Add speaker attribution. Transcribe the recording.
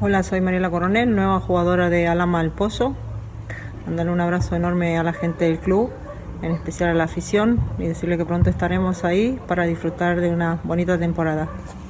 Speaker 1: Hola, soy Mariela Coronel, nueva jugadora de Alama al Pozo. Mandarle un abrazo enorme a la gente del club, en especial a la afición, y decirle que pronto estaremos ahí para disfrutar de una bonita temporada.